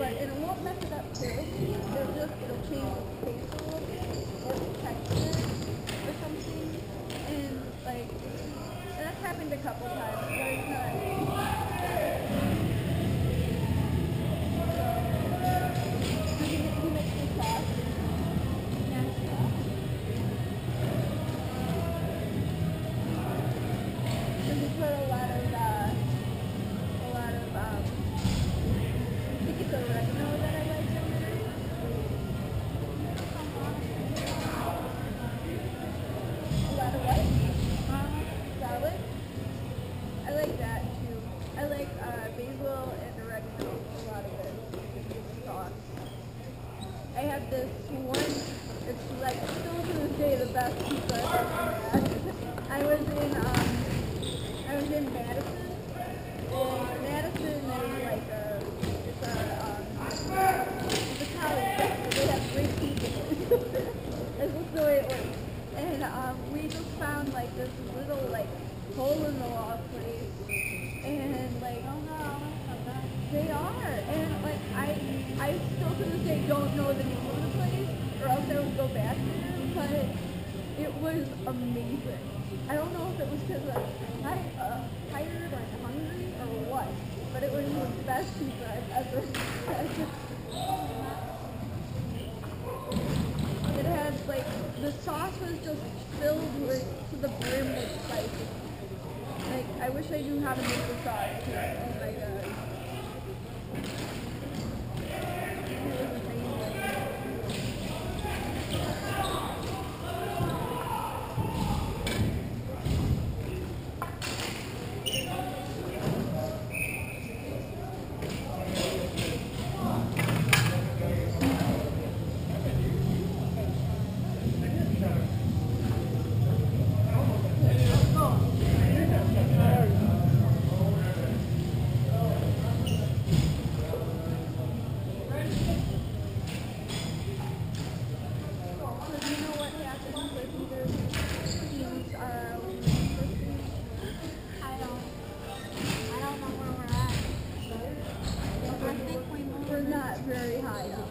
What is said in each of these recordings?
and it won't mess it up too. It'll change the taste a little bit or the texture or something. And like that's happened a couple times, but it's not. He makes the sauce. And we put a lot of I think it's oregano that I like in there. A lot of what? Garlic. I like that too. I like basil and oregano, a lot of it. Sauce. I have this one, it's like still to this day the best pizza I've ever had. I was in Madison, and Madison is like it's a college, so they have great pizza. That's just the way it works. And we just found like this little like hole in the wall place, and like they are, and like I still to this day don't know the name of the place, or else I would go back there, but it was amazing. I don't know if it was because I was tired or hungry or what, but it was the best pizza I've ever had. It had like, the sauce was just filled with, to the brim with spices. Like, I wish I knew how to make the sauce too. Oh my god. It was amazing. Very high up.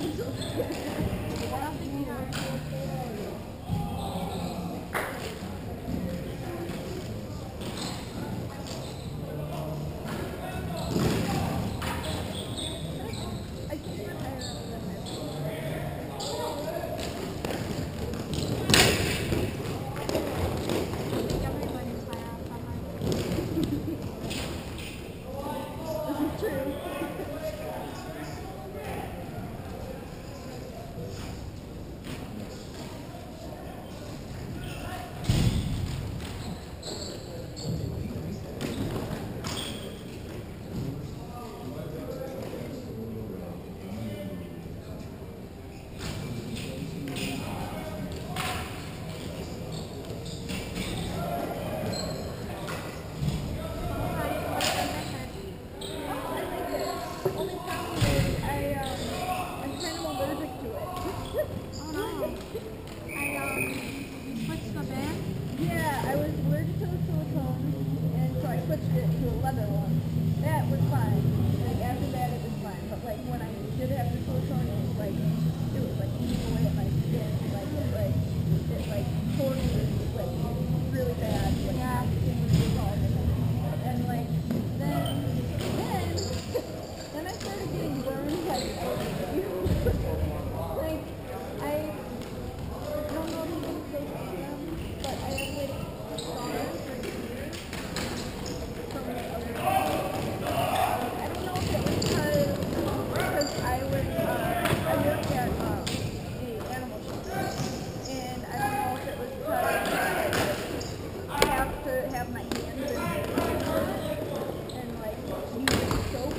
Yeah, I was allergic to the silicone, and so I switched it to a leather one. That was fine. Like, after that, it was fine. But, like, when I did have the silicone, it was like eating away at my skin. It tore me, like, really bad. Like, yeah. My skin was dissolved. And, like, then I started getting burned, like, like, I don't know if you can still see them, but I have like scars for years from the other I don't know if it was because I worked at a animal shelter, and I don't know if it was because I have to have my hands in and like use soap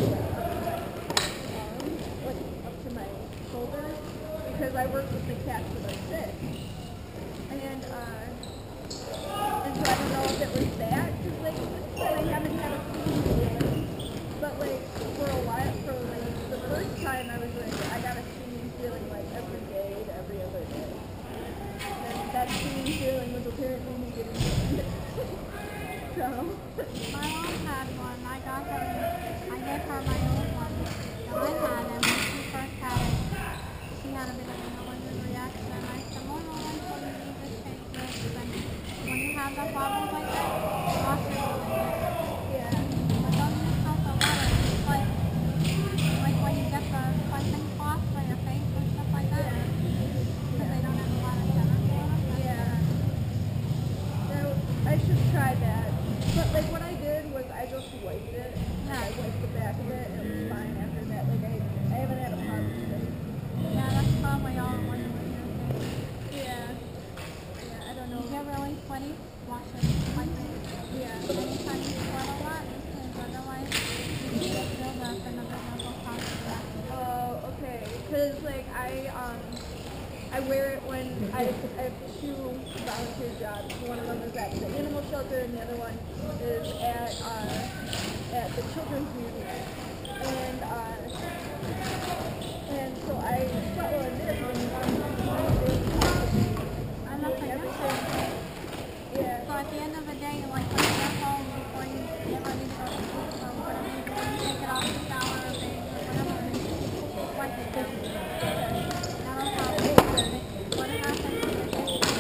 up to my shoulders, because I work with the cats that are sick. And so I don't know if it was that, because like I haven't had a clean feeling, but like for a while, for like the first time I was doing it, I got a stinging feeling like every day to every other day. And that stinging feeling was apparently me getting burned. So My mom had one. I gave her my old one. I had him when she first had it. She had a bit of an allergic reaction, and I said, well, no, I told you to just take this. And when you have the problems like that, wash your hands. Yeah. But don't use soap and water. It's like when you get the cleansing cloth for your face and stuff like that. Because they don't have a lot of chemicals in them. Yeah. So I should try that. But like what I did was I just wiped it. Yeah. I wiped the back of it and it was fine after that. Like I haven't had a problem with it. Yeah, that's probably all when you were here. Yeah. Yeah, I don't If know. you're really sweaty, wash it like this. Yeah. Anytime you sweat a lot, because otherwise you get build up and the business will cause a reaction. Oh, okay. Because like I wear it when I have two volunteer jobs. One of them is at the animal shelter, and the other one is at the children's museum. And so I sweat while I'm there. I'm not saying that. Yeah. So at the end of the day, like when you get home before you get ready to go to sleep or whatever you do, you take it off the shower or bathe or whatever, and wipe it down. That'll help. What happens is your face is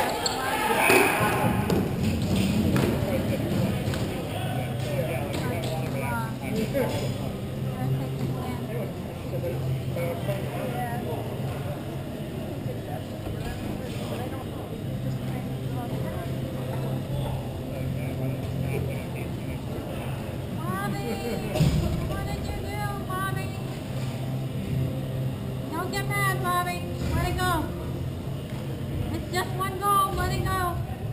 Bobby! What did you do, Bobby? Don't get mad, Bobby. Let it go. It's just one goal. Let it go.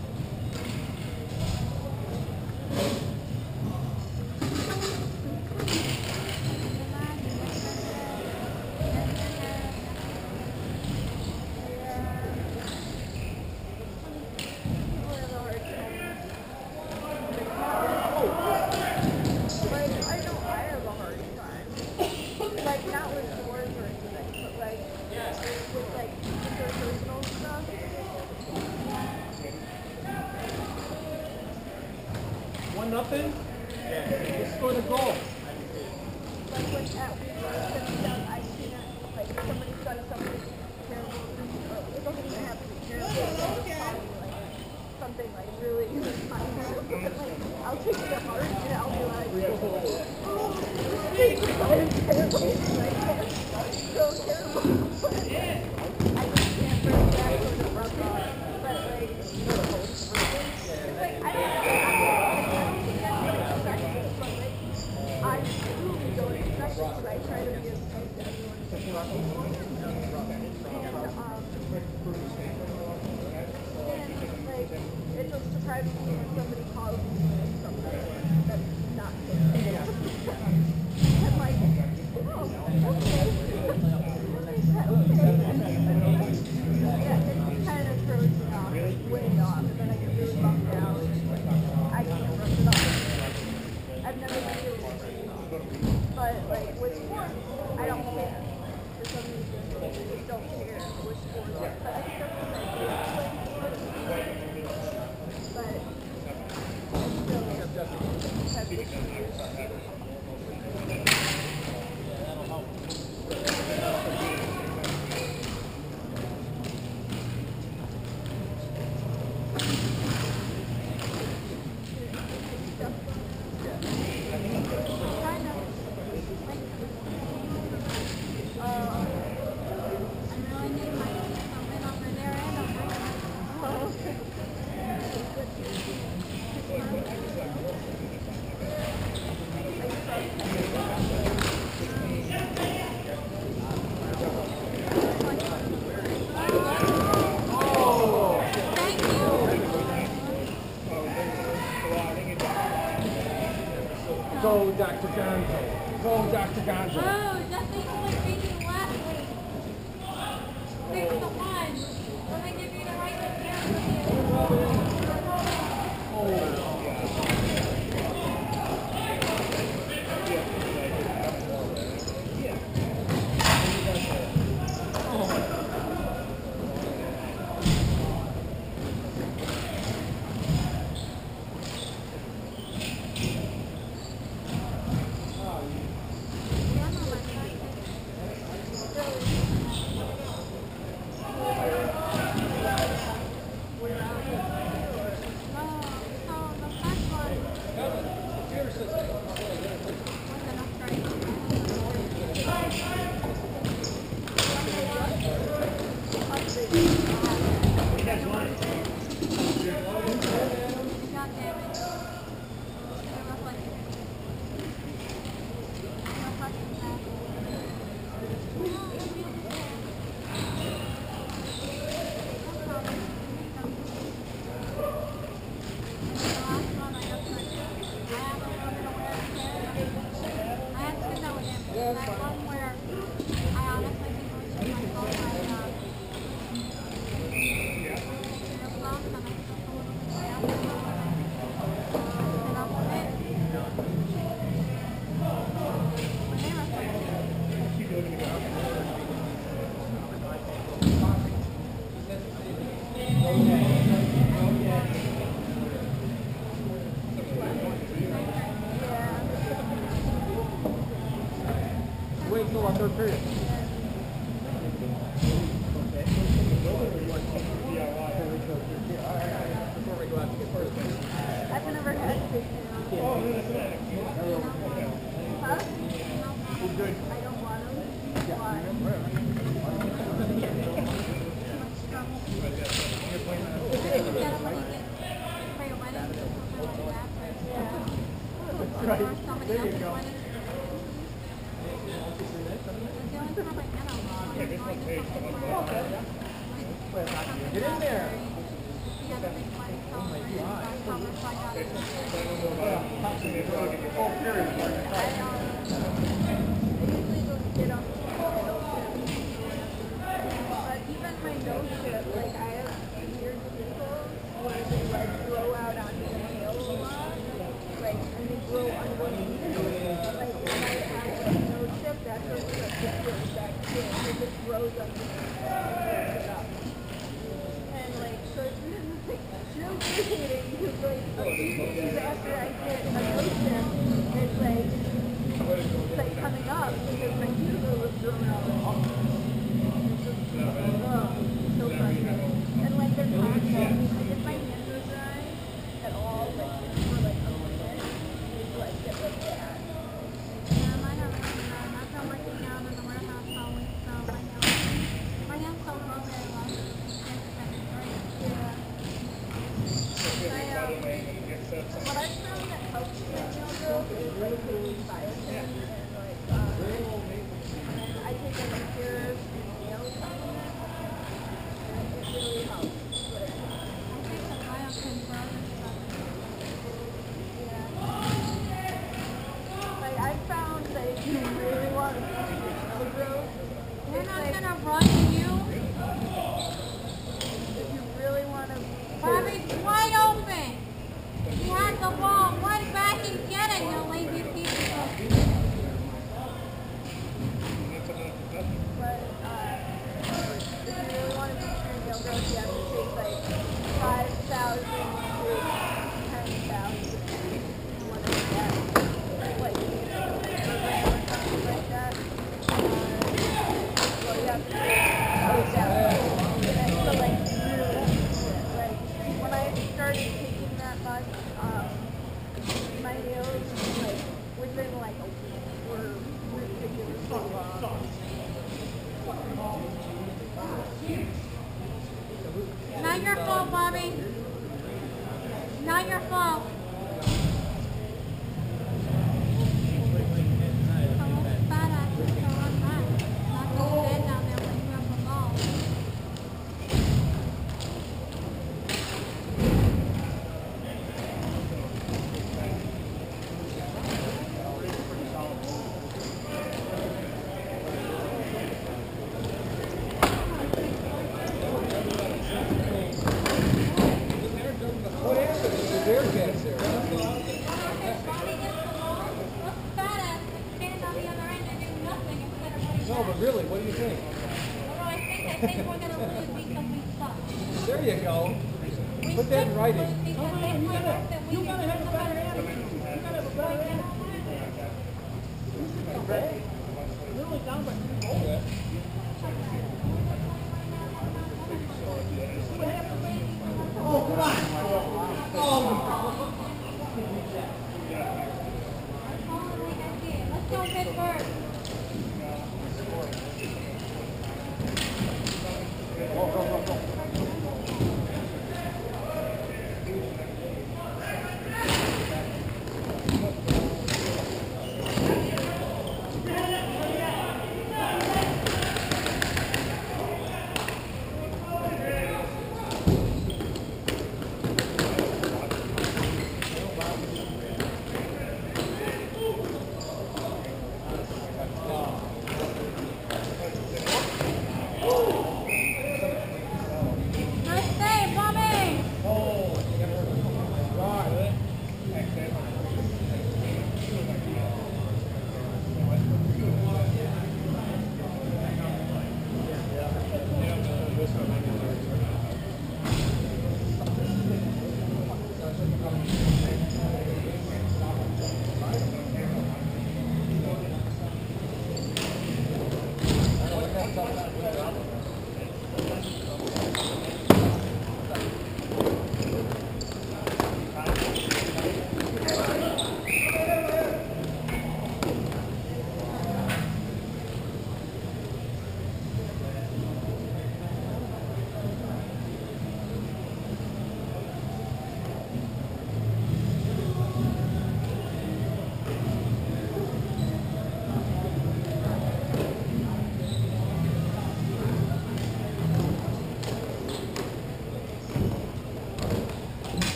Nothing? Let's score the goal. Like when at I seen it, like somebody's done something terrible, or it doesn't even have to be terrible, it's just funny, like something like really funny. Like, I'll take it to heart and I'll be like, oh, this is terrible. Like, so terrible. But, like, I just can't bring it back to the rub off. But like, it's like I don't think I truly don't expect it because I try to be as nice to everyone as possible. And like, it just surprises me when somebody calls me like something that's not good. I'm like, oh, okay. Yeah, it kind of throws me off, way off, and then I get really bummed out. I can't brush it off. I've never been able to brush it off. But like with sports, I don't care. For some reason, I just don't care with sports. But I think that's what I do. But I still have issues. Go, Dr. Gonzo. Go, Dr. Gonzo. Oh, that's the one reading last week. Pick the one. Let me give you the right to Wait until our third period. Before we go out to get first. I've never had fish now. Huh? Good. I don't want them. Why? There you go. Get in there. But even my nose strip, like I have weird pimples where they like grow out onto the nail a lot, like and they grow underneath. Like when I have a nose strip, that's where the pimple back in. It just grows underneath and it up. And like so it's like real irritating because like a few days after I get a nose strip, it's like coming up because my cuticle was growing out. So frustrating. And when they're cracked, like if my hands are dry at all, like for like a minute, it's like get like that. I've been working out in the warehouse all week, so my nails so grow very well. Yeah. What I've found that helps my nail growth is like taking biotin and like and I take like a pure nail supplement and it really helps. But like I found that if you really want to see your nail growth, We're it's not like gonna run you. if you really want to. Bobby's wide open. You had the ball. Run back and get it, you lazy piece of. But if you really want to boost your nail growth, you have to take like 5,000 to 10,000. Whatever that is. Like program or something like that. Well, you have to take 5,000. And so like really like when I started taking that much, my nails like within like a week were ridiculously long. Not your fault, Bobby. Not your fault. Almost bad at it, so run back. Not go dead down there when you have the ball. What happened? There's air gas there. Bobby gets the ball, looks bad at it, stand on the other end and do nothing instead of running No, back. but really, what do you think? What do I think? I think we're gonna lose because we suck. There you go. We Put that in should writing. lose because they played us that we didn't have a better attitude. Oh, come on. Oh.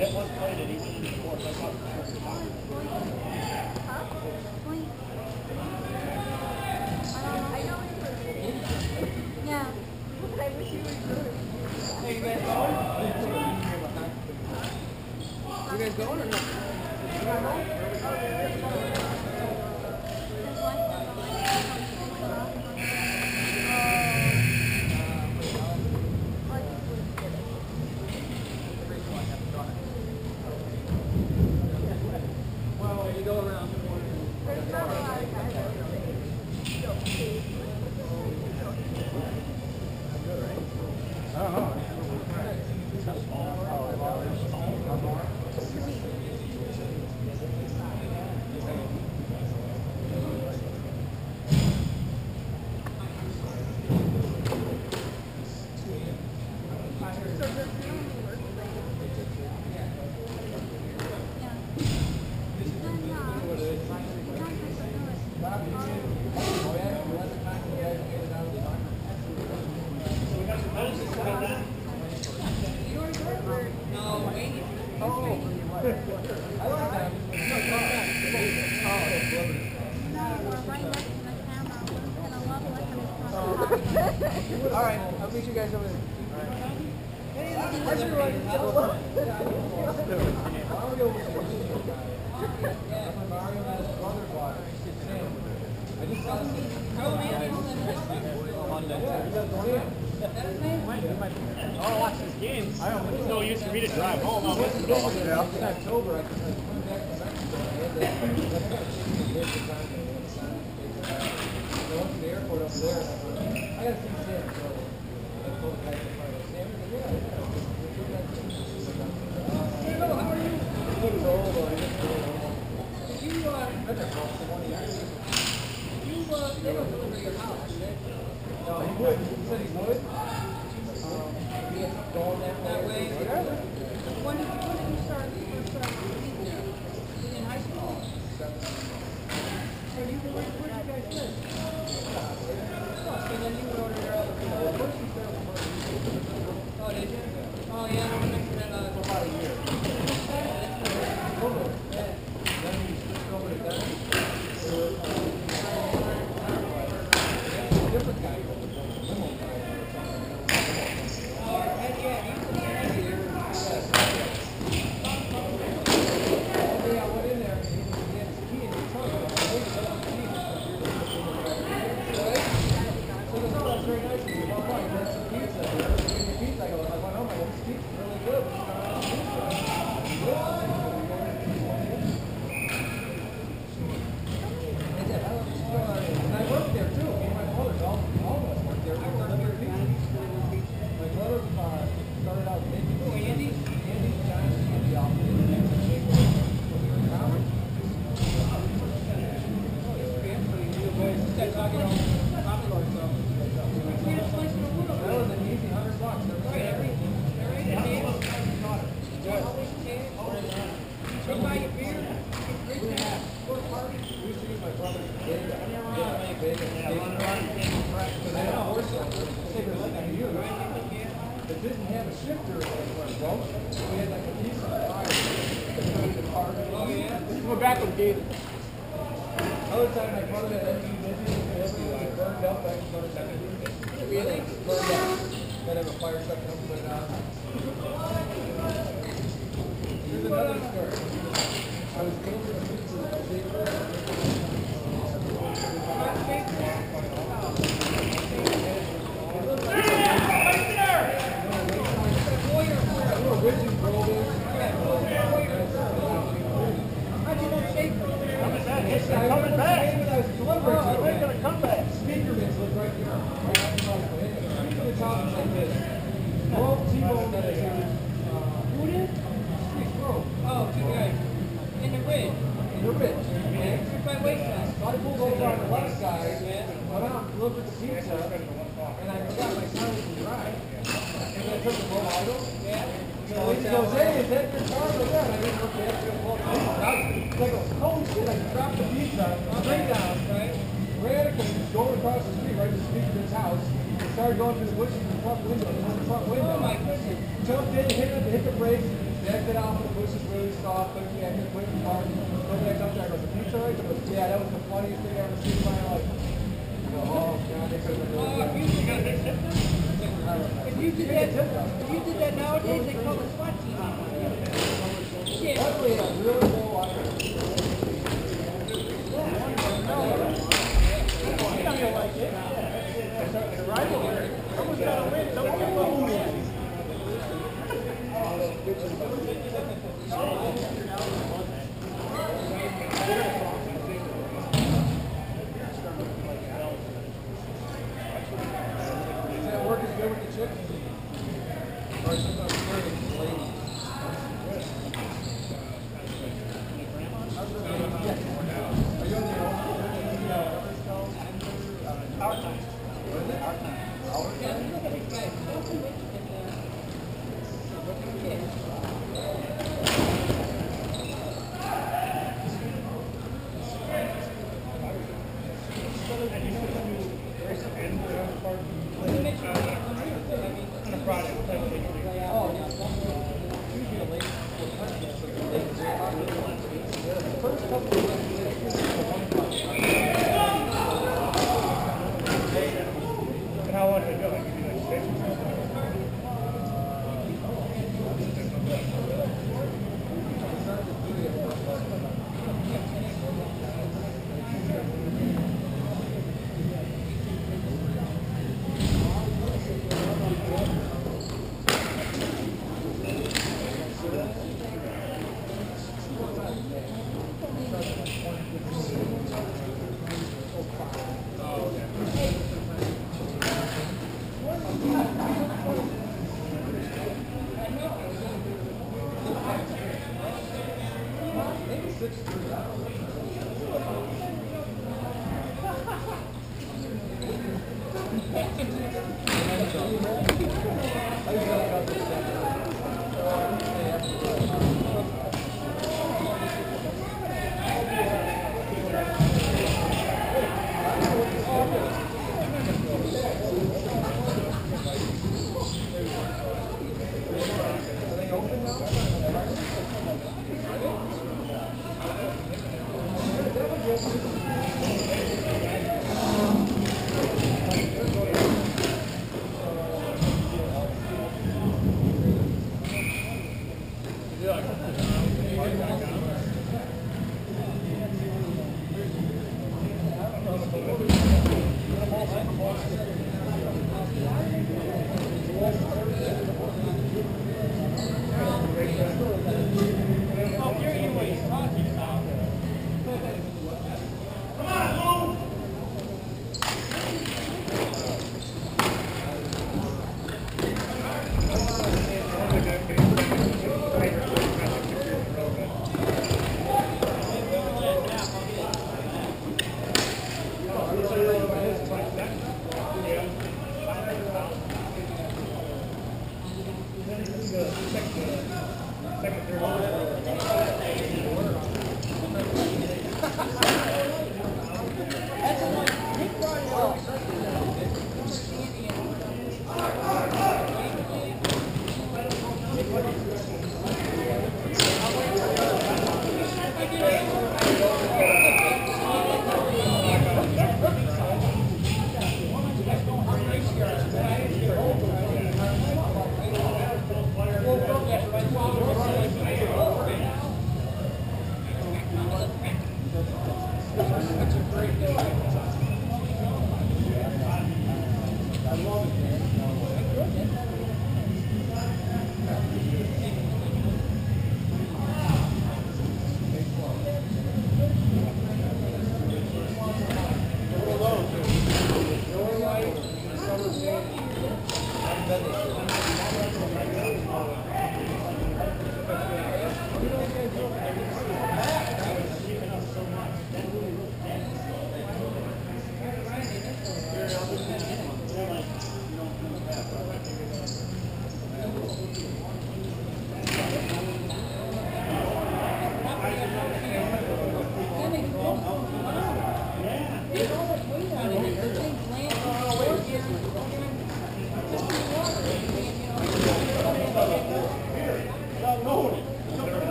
That was played at even in the fourth. I thought for sure. I know it's Yeah. I wish you were good. Hey, you guys going? You guys going or not? You going home? His wife was Well, you go around. There's not a lot of guys out there. I don't know. All right, I'll meet you guys over there. I'll watch this game. I don't know. No use for me to drive home. I'll listen to all of it. In October, I come back to Mexico. I went to the airport over there. I got to see Sam. So I told the guy to find out Sam. He said, yeah. Hello, how are you? He was old. I just lost the money. You never deliver your house. No, he would. He said he would. He had going that way. Whatever. When did you start eating there? In high school? So where did you guys live? And then you would order your other food. First you started with Oh, did you? Oh, yeah, I remember that. for about a year. Then you switched over to Denver. Different guy. It didn't have a shifter in it, bro. We had like a piece of fire. Oh, yeah? We're back with David. Other time, my brother had empty business, it burned up back in front of that. Really? Burned up. Then have a fire truck come put it out. Here's another story. I was going to the Coming back. We're going to come back. Speakerman's look right here. The top is like this. Well, T-Bone that is who did? Street Pro. Oh, two guys. In the ridge. In the ridge. Right by Wayside. So I pulled over on the left side, went out and delivered the pizza, and I forgot my son was drive. And I took the blow idle. So he goes, hey, is that your car? Like that. I didn't look at it. I go, holy shit, I dropped the pizza, straight down, right? Ran going across the street, right to Speakerman's house. Started going through the bushes in the front window, in the front window. Oh my goodness. Jumped in, hit the brakes, Backed it off, the bush is really soft, but yeah, just wait in the car. Look back up there, I go, the pizza right? I go, yeah, that was the funniest thing I ever seen in my life. I go, oh, God, they could have been really good. If you did that nowadays, they call it SWAT team. Shit. Luckily, a really low water. Does that work as good with the chicken? Or sometimes it's ladies. Are you on the Our time. What is it? Our time. How long did it go? Like, you do like 6 or something?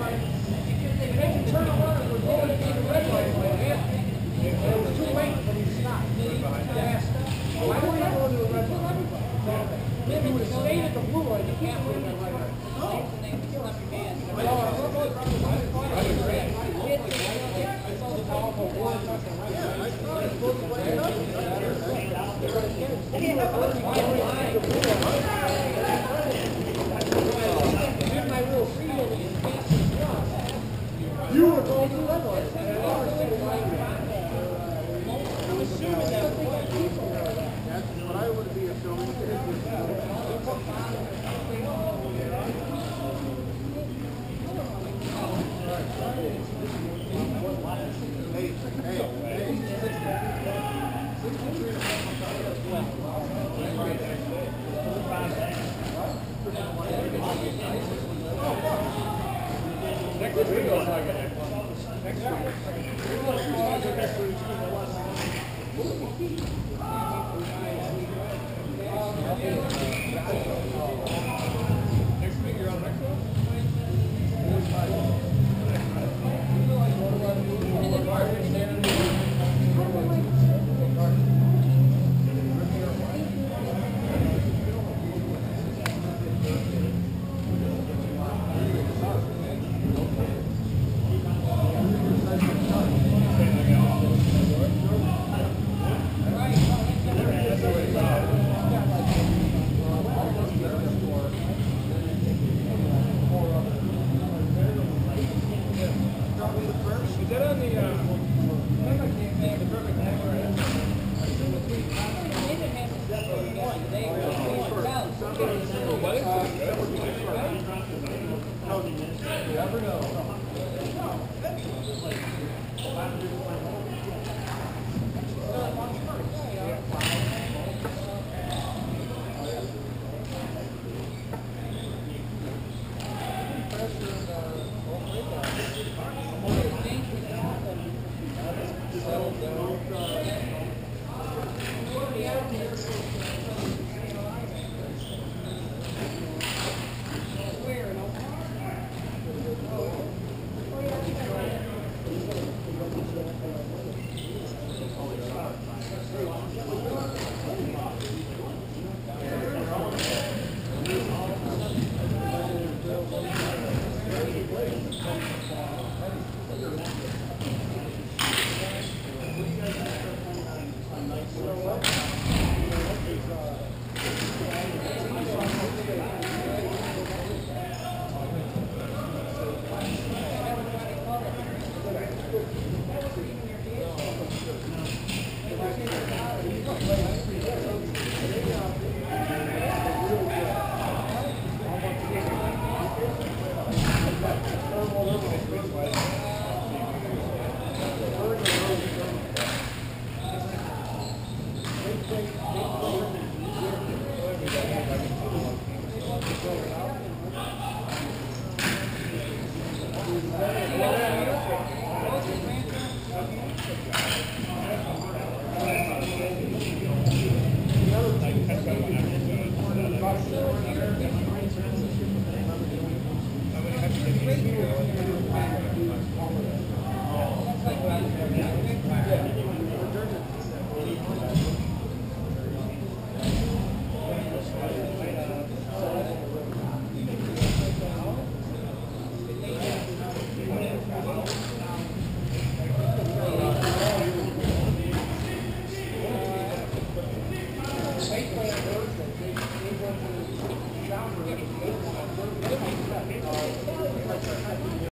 And then you turn around and we're going to the red light and it was too late for me to stop. Yes. I don't want to go to the red light. If you would have stayed at the blue light, you can't move that red light. You were going to the red light. That's what I would be assuming. Yeah.